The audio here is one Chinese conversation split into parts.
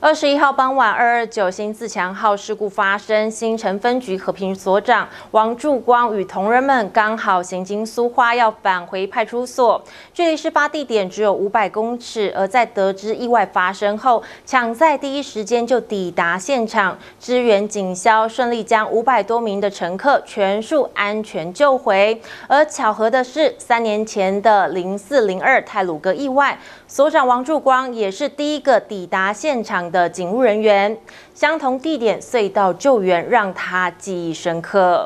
21号傍晚，229新自强号事故发生，新城分局和平所长王柱光与同仁们刚好行经苏花，要返回派出所，距离事发地点只有500公尺。而在得知意外发生后，抢在第一时间就抵达现场，支援警消，顺利将500多名的乘客全数安全救回。而巧合的是，3年前的0402太鲁阁意外，所长王柱光也是第一个抵达现场的警务人员，相同地点隧道救援让他记忆深刻。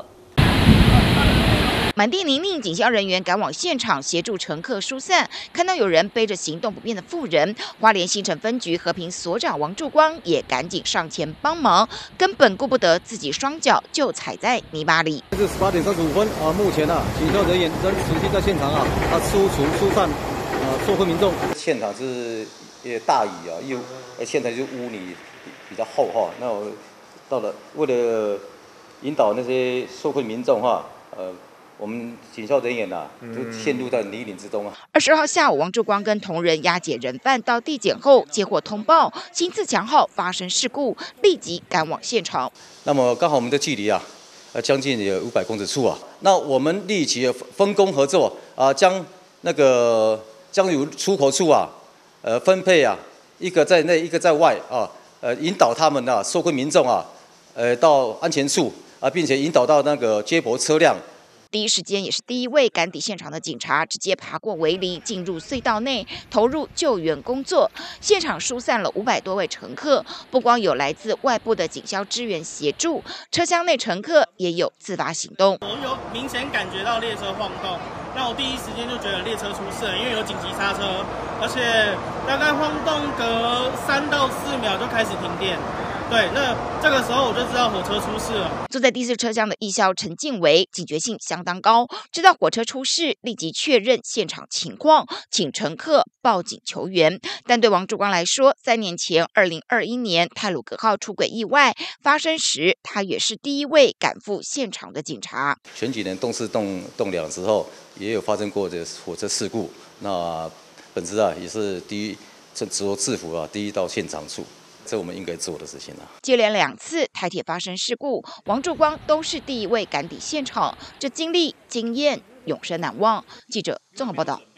满地泥泞，警消人员赶往现场协助乘客疏散。看到有人背着行动不便的妇人，花莲新城分局和平所长王柱光也赶紧上前帮忙，根本顾不得自己双脚就踩在泥巴里。 这是18点35分啊，目前警消人员仍持续在现场疏散受困民众。现场是大雨现在就污泥比较厚那我到了，为了引导那些受困民众我们警消人员就陷入在泥泞之中 20号下午，王柱光跟同仁押解人犯到地检后，接获通报新自强号发生事故，立即赶往现场。 那么刚好我们的距离将近有500公尺处那我们立即分工合作将由出口处分配一个在内，一个在外引导他们受困民众到安全处并且引导到那个接驳车辆。 第一时间也是第一位赶抵现场的警察，直接爬过围篱，进入隧道内，投入救援工作。现场疏散了500多位乘客，不光有来自外部的警消支援协助，车厢内乘客也有自发行动。 我有明显感觉到列车晃动，那我第一时间就觉得列车出事了，因为有紧急刹车，而且大概晃动隔3到4秒就开始停电。对，那这个时候我就知道火车出事了。 坐在第4车厢的义消陈敬维警觉性相当高，知道火车出事，立即确认现场情况，请乘客报警求援。但对王柱光来说，3年前2021年太鲁阁号出轨意外发生时，他也是第一位赶赴现场的警察。 前几年动4动2的时候，也有发生过这火车事故。那本次也是第一，只有制服第一到现场处。这我们应该做的事情接连2次台铁发生事故，王柱光都是第一位赶抵现场，这经历经验永生难忘。记者综合报道。